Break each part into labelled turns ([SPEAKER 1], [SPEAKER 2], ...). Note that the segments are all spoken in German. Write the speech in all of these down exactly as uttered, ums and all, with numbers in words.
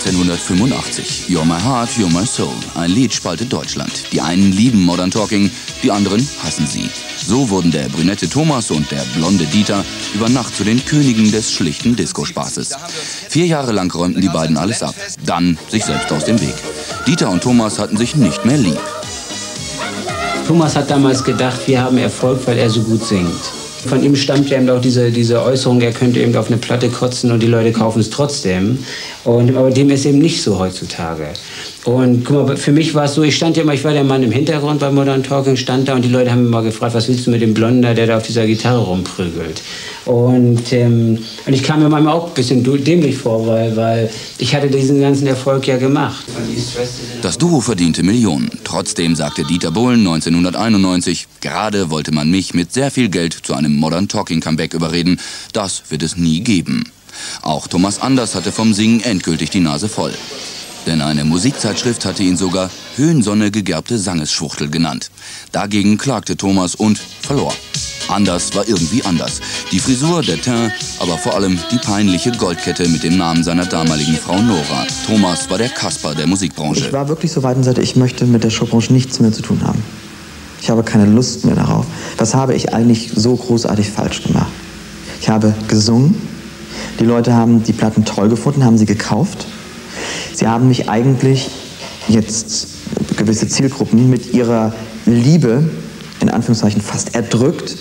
[SPEAKER 1] neunzehnhundertfünfundachtzig. You're my heart, you're my soul. Ein Lied spaltet Deutschland. Die einen lieben Modern Talking, die anderen hassen sie. So wurden der brünette Thomas und der blonde Dieter über Nacht zu den Königen des schlichten Disco-Spaßes. Vier Jahre lang räumten die beiden alles ab, dann sich selbst aus dem Weg. Dieter und Thomas hatten sich nicht mehr lieb.
[SPEAKER 2] Thomas hat damals gedacht, wir haben Erfolg, weil er so gut singt. Von ihm stammt ja eben auch diese, diese Äußerung, er könnte eben auf eine Platte kotzen und die Leute kaufen es trotzdem. Und, aber dem ist eben nicht so heutzutage. Und guck mal, für mich war es so, ich stand ja immer, ich war der Mann im Hintergrund bei Modern Talking, stand da und die Leute haben mich mal gefragt, was willst du mit dem Blonden da, der da auf dieser Gitarre rumprügelt. Und, ähm, und ich kam mir manchmal auch ein bisschen dämlich vor, weil, weil ich hatte diesen ganzen Erfolg ja gemacht.
[SPEAKER 1] Das Duo verdiente Millionen. Trotzdem sagte Dieter Bohlen neunzehnhunderteinundneunzig, gerade wollte man mich mit sehr viel Geld zu einem Modern Talking Comeback überreden. Das wird es nie geben. Auch Thomas Anders hatte vom Singen endgültig die Nase voll. Denn eine Musikzeitschrift hatte ihn sogar Höhensonne gegerbte Sangesschwuchtel genannt. Dagegen klagte Thomas und verlor. Anders war irgendwie anders. Die Frisur, der Teint, aber vor allem die peinliche Goldkette mit dem Namen seiner damaligen Frau Nora. Thomas war der Kasper der Musikbranche.
[SPEAKER 3] Ich war wirklich so weit und sagte, ich möchte mit der Showbranche nichts mehr zu tun haben. Ich habe keine Lust mehr darauf. Was habe ich eigentlich so großartig falsch gemacht? Ich habe gesungen. Die Leute haben die Platten toll gefunden, haben sie gekauft. Sie haben mich eigentlich jetzt gewisse Zielgruppen mit ihrer Liebe, in Anführungszeichen, fast erdrückt.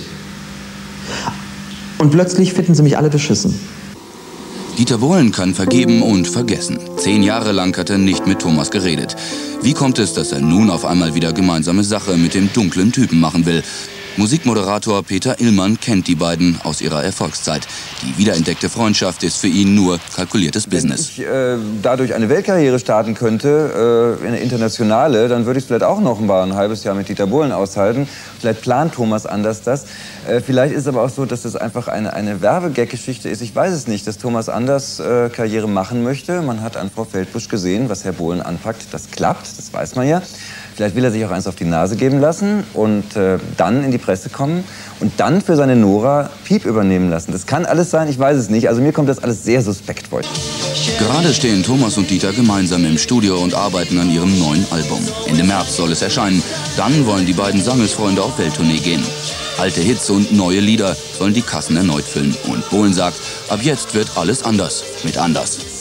[SPEAKER 3] Und plötzlich finden sie mich alle beschissen.
[SPEAKER 1] Dieter Bohlen kann vergeben und vergessen. Zehn Jahre lang hat er nicht mit Thomas geredet. Wie kommt es, dass er nun auf einmal wieder gemeinsame Sache mit dem dunklen Typen machen will? Musikmoderator Peter Illmann kennt die beiden aus ihrer Erfolgszeit. Die wiederentdeckte Freundschaft ist für ihn nur kalkuliertes Business.
[SPEAKER 4] Wenn ich äh, dadurch eine Weltkarriere starten könnte, äh, eine internationale, dann würde ich vielleicht auch noch mal ein halbes Jahr mit Dieter Bohlen aushalten. Vielleicht plant Thomas Anders das. Äh, vielleicht ist es aber auch so, dass das einfach eine, eine Werbegag-Geschichte ist. Ich weiß es nicht, dass Thomas Anders äh, Karriere machen möchte. Man hat an Frau Feldbusch gesehen, was Herr Bohlen anpackt. Das klappt, das weiß man ja. Vielleicht will er sich auch eins auf die Nase geben lassen und äh, dann in die Presse kommen und dann für seine Nora Piep übernehmen lassen. Das kann alles sein, ich weiß es nicht. Also mir kommt das alles sehr suspekt vor.
[SPEAKER 1] Gerade stehen Thomas und Dieter gemeinsam im Studio und arbeiten an ihrem neuen Album. Ende März soll es erscheinen. Dann wollen die beiden Sangesfreunde auf Welttournee gehen. Alte Hits und neue Lieder sollen die Kassen erneut füllen. Und Bohlen sagt, ab jetzt wird alles anders mit Anders.